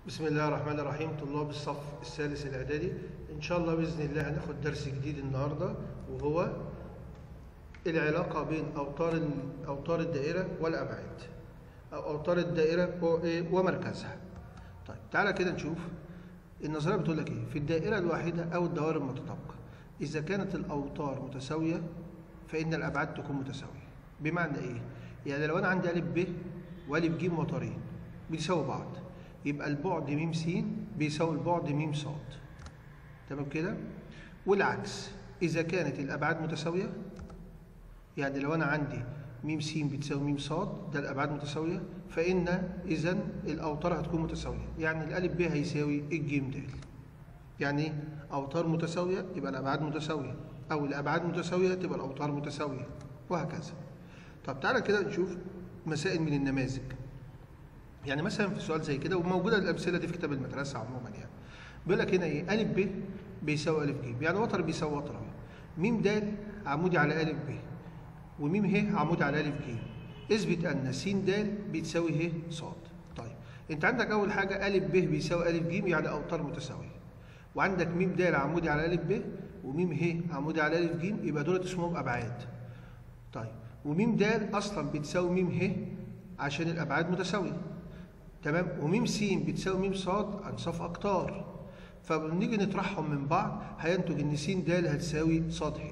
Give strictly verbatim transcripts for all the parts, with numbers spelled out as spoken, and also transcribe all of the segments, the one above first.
بسم الله الرحمن الرحيم. طلاب الصف الثالث الإعدادي إن شاء الله بإذن الله هناخد درس جديد النهاردة، وهو العلاقة بين أوتار أوتار الدائرة والأبعاد، أو أوتار الدائرة ومركزها. طيب تعالى كده نشوف النظرية بتقول لك إيه. في الدائرة الواحدة أو الدوائر المتطابقة، إذا كانت الأوتار متساوية فإن الأبعاد تكون متساوية. بمعنى إيه؟ يعني لو أنا عندي ألف ب وألف ج وترين بيساووا بعض، يبقى البعد م س بيساوي البعد م ص. تمام كده؟ والعكس، إذا كانت الأبعاد متساوية، يعني لو أنا عندي م س بتساوي م ص، ده الأبعاد متساوية، فإن إذا الأوتار هتكون متساوية. يعني الألف ب هيساوي الجيم د. يعني أوتار متساوية يبقى الأبعاد متساوية، أو الأبعاد متساوية تبقى الأوتار متساوية، وهكذا. طب تعالى كده نشوف مسائل من النماذج. يعني مثلا في سؤال زي كده، وموجوده الامثله دي في كتاب المدرسه عموما. يعني بيقول لك هنا ايه؟ الف ب بيساوي الف ج، يعني وتر بيساوي وتر اهو. م د عمودي على الف ب، وم ه عمودي على الف ج. اثبت ان س د بتساوي ه ص. طيب انت عندك اول حاجه الف ب بيساوي الف ج، يعني اوتار متساويه. وعندك م د عمودي على الف ب، وم ه عمودي على الف ج، يبقى دول اسمهم ابعاد. طيب وم د اصلا بتساوي م ه عشان الابعاد متساويه. تمام؟ وم س بتساوي م ص انصاف اقطار، فبنيجي نطرحهم من بعض هينتج ان س د هتساوي ص ه.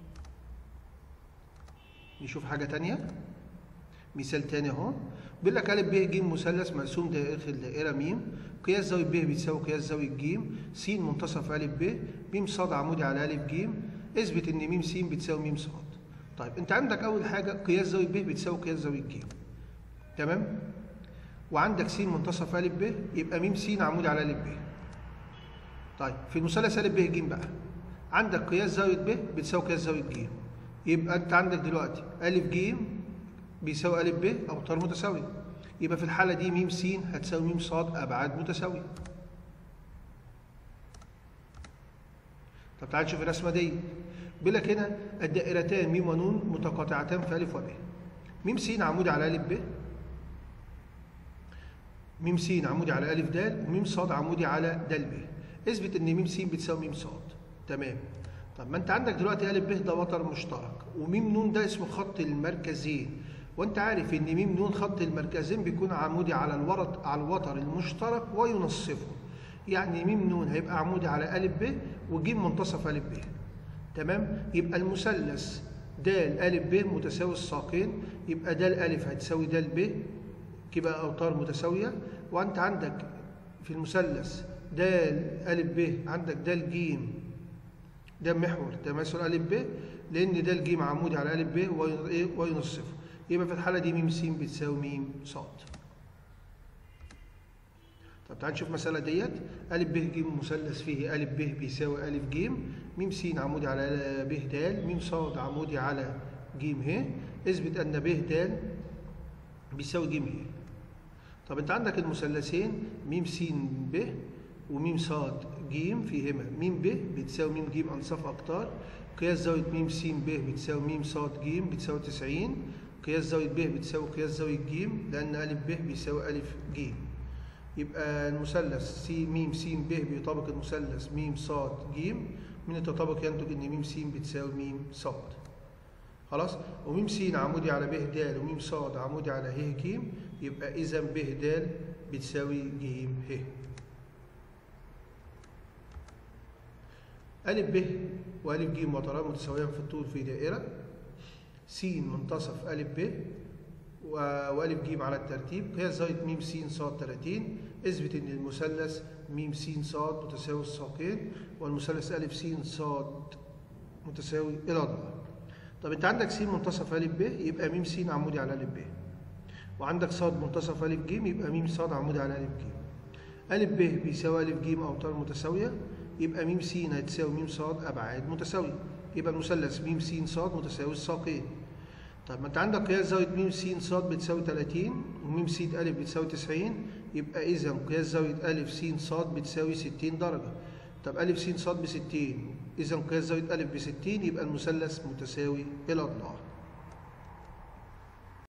نشوف حاجه ثانيه، مثال ثاني اهو. بيقول لك ا ب ج مثلث مرسوم داخل دائره م، قياس زاويه ب بتساوي قياس زاويه ج، س منتصف ا ب، م ص عمودي على ا ج. اثبت ان م س بتساوي م ص. طيب انت عندك اول حاجه قياس زاويه ب بتساوي قياس زاويه ج، تمام؟ وعندك س منتصف ا ب، يبقى م س عمودي على ا ب. طيب في المثلث ا ب ج بقى، عندك قياس زاويه ب بتساوي قياس زاويه ج، يبقى انت عندك دلوقتي ا ج بيساوي ا ب اوتار متساويه، يبقى في الحاله دي م س هتساوي م ص ابعاد متساويه. طب تعال نشوف الرسمه دي. بيقول لك هنا الدائرتان م ون متقاطعتان في ا وب. م س عمودي على ا ب، م س عمودي على أ د، وم ص عمودي على د ب. اثبت ان م س بتساوي م ص. تمام. طب ما انت عندك دلوقتي ا ب ده وتر مشترك، وم ن ده اسمه خط المركزين، وانت عارف ان م ن خط المركزين بيكون عمودي على الورط على الوتر المشترك وينصفه. يعني م ن هيبقى عمودي على ا ب، وج منتصف ا ب. تمام؟ يبقى المثلث د ا ب متساوي الساقين، يبقى د ا هتساوي د ب، يبقى أوتار متساوية. وأنت عندك في المثلث د ا ب عندك د ج، ده محور تماثل ا ب، لأن د ج عمودي على ا ب وينصفه، يبقى في الحالة دي م س بتساوي م ص. طب تعال نشوف المسألة ديت. ا ب ج مثلث فيه ا ب بيساوي ا ج، م س عمودي على ب د، م ص عمودي على ج ه. اثبت أن ب د بيساوي ج ه. طب انت عندك المثلثين م س ب وم ص ج فيهما م ب بتساوي م ج انصاف اقطار، قياس زاويه م س ب بتساوي م ص ج بتساوي تسعين، قياس زاويه ب بتساوي قياس زاويه ج، لان ا ب بيساوي ا ج. يبقى المثلث س م س ب بيطابق المثلث م ص ج، من التطابق ينتج ان م س بتساوي م ص. خلاص؟ وم س عمودي على ب د، وم ص عمودي على ه ج، يبقى إذا ب د بتساوي ج ه. أ ب وأ ج وتران متساويان في الطول في دائرة. س منتصف أ ب وأ ج على الترتيب، قياس زاوية م س ص ثلاثين. اثبت إن المثلث م س ص متساوي الساقين، والمثلث أ س ص متساوي الأضلاع. طب أنت عندك س منتصف أ ب، يبقى م س عمودي على أ ب. وعندك ص منتصف أ ج، يبقى م ص عمودي على أ ج. أ ب بيساوي أ ج أوتار متساوية، يبقى م س هتساوي م ص أبعاد متساوية، يبقى المثلث م س ص متساوي الساقين. طب ما أنت عندك قياس زاوية م س ص بتساوي ثلاثين، وم س أ بتساوي تسعين، يبقى إذا قياس زاوية أ س ص بتساوي ستين درجة. طب أ س ص ب ستين، إذا قياس زاوية أ ب ستين، يبقى المثلث متساوي الأضلاع.